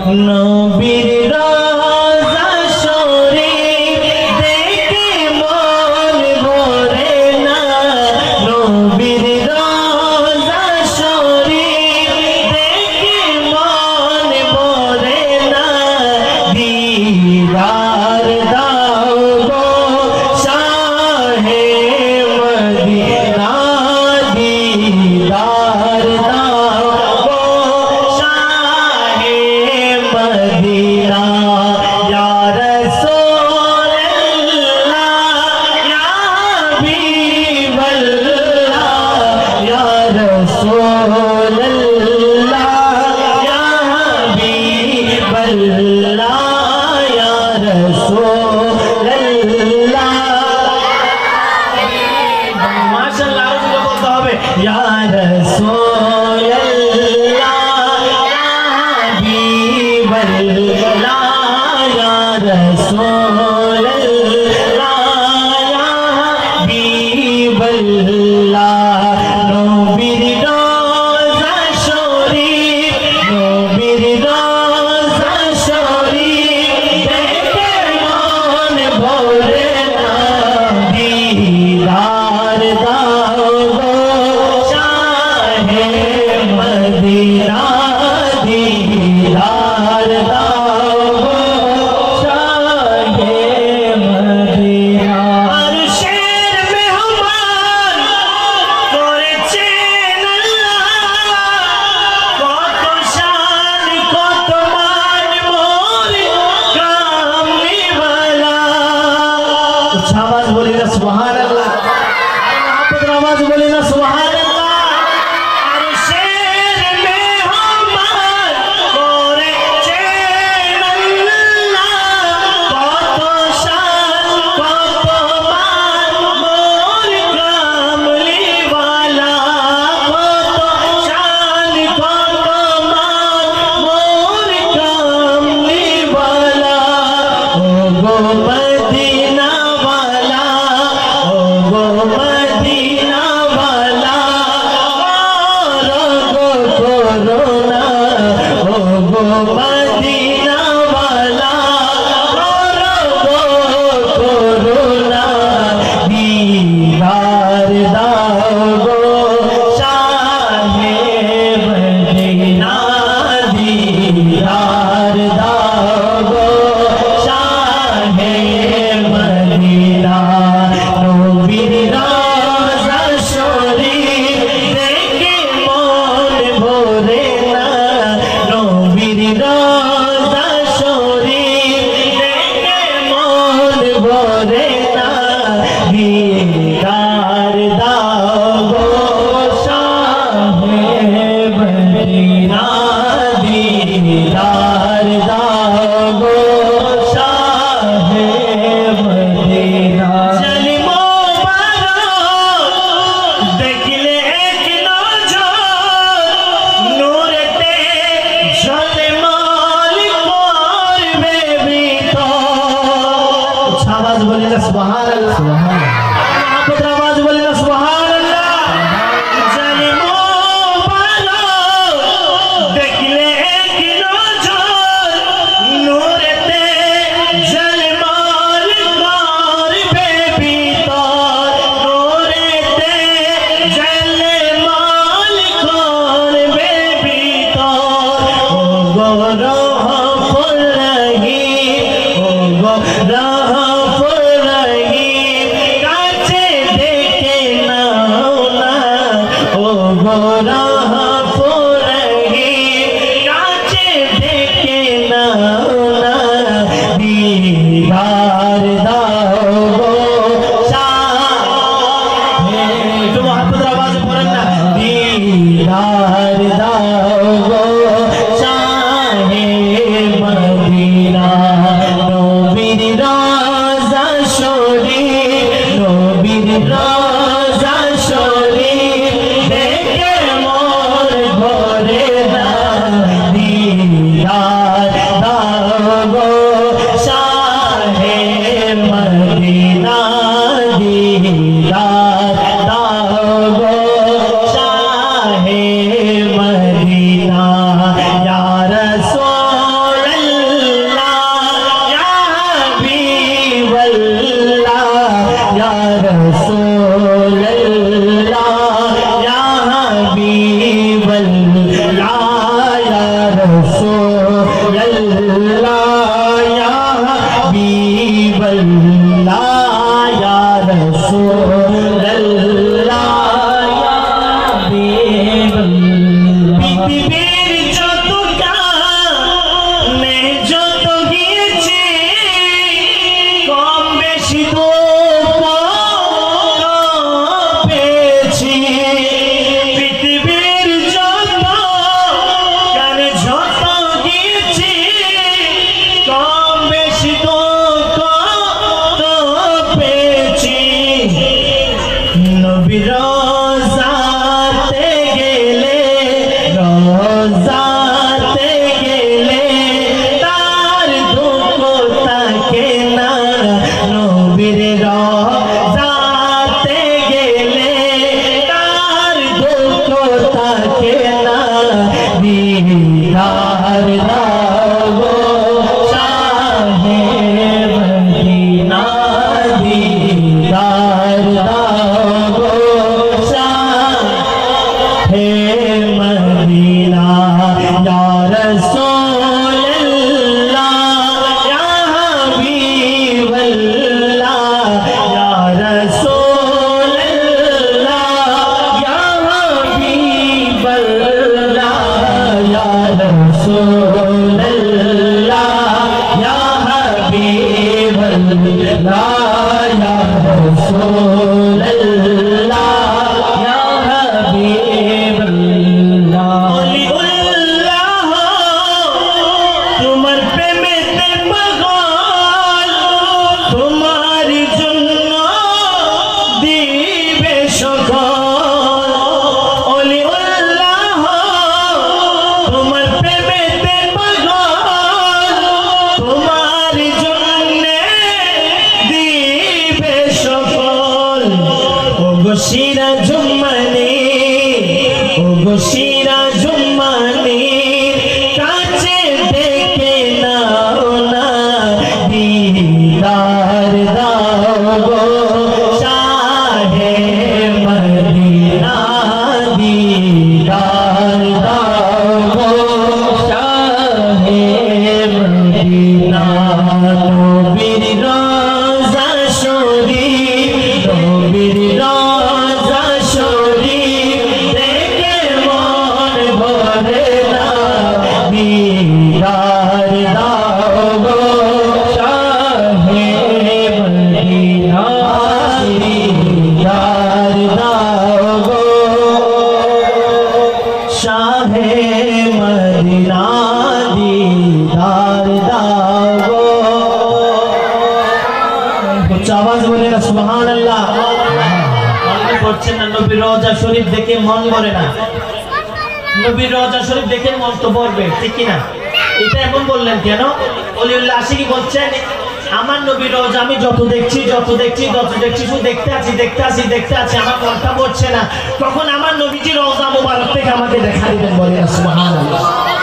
নবীর রওজা শরীফ দেখে মন ভরে না, নবীর রওজা শরীফ দেখে মন ভরে না, দিদার দাও গো শাহে মদিনা, দিদার দাও গো শাহে মদিনা। ইয়া রাসূলুল্লাহ ইয়া হাবিবাল্লাহ, ইয়া রাসূলুল্লাহ ইয়া হাবিবাল্লাহ, ইয়া রাসূলুল্লাহ। মাশাআল্লাহ, আরো জোরে বলতে হবে। ইয়া রাসূলুল্লাহ ইয়া হাবিবাল্লাহ, ইয়া রাসূলুল্লাহ ইয়া হাবিবাল্লাহ। নবীর রওজা শরীফ, নবীর রওজা শরীফ দেখে মন ভরে না, দিদার দাও গো শাহে মদিনা, দিদার দাও रसूलल्लाह या हबीबल्लाह या रसूलल्लाह या हबीबल्लाह। पृथ्वीर যত কানে যত গিয়েছি কম বেশি তো পেয়েছি। পৃথিবীর যত কানে যত গিয়েছি কম বেশি তো পেয়েছি। নবীর রোজাতে গেলে রোজাতে গেলে তার দুঃখ থাকে না। নবীর রোজাতে গেলে তার দুঃখ থাকে না। দিদার দাও শাহে মদিনা দিদার দাও শাহে মদিনা ইয়া রাসূলুল্লাহ ইয়া হাবিবাল্লাহ ইয়া রাসূলুল্লাহ ইয়া হাবিবাল্লাহ ইয়া রাসূলুল্লাহ ইয়া হাবিবাল্লাহ ইয়া রাসূলুল্লাহ ইয়া হাবিবাল্লাহ। অলিউল্লাহ তোমার প্রেমেতে পাগল তোমার জন্য দিবে সকল। অলিউল্লাহ তোমার প্রেমেতে পাগল তোমার জন্য দিবে সকল। ওগো সিরাজুম্মানি ওগো সিরাজুম্মানি কাছে ডেকে নাও না। দিদার দাও গো শাহে মদিনা দিদার দাও গো শাহে মদিনা। নবীর রোজা শরীফ নবীর রোজা শরীফ দেখে মন ভরে না। দিদার দাও গো শাহে মদিনা দিদার দাও গো শাহে মদিনা দিদার দাও গো। উচ্চ আওয়াজ বলে না সুবহানাল্লাহ। মনে করছেন না নবীর রওজা শরীফ দেখে মন ভরে না। নবীর রওজা শরীফ দেখে মন তো ভরবে ঠিক কি না? এটা এমন বললেন কেন? ওলিউল্লাহ আশিকি বলছেন আমার নবীর রওজা আমি যত দেখছি শুধু দেখতে আছি আমার মনটা ভরছে না। তখন আমার নবীজির রওজা মোবারক থেকে আমাকে দেখা দিবেন বলে না সুবহানাল্লাহ।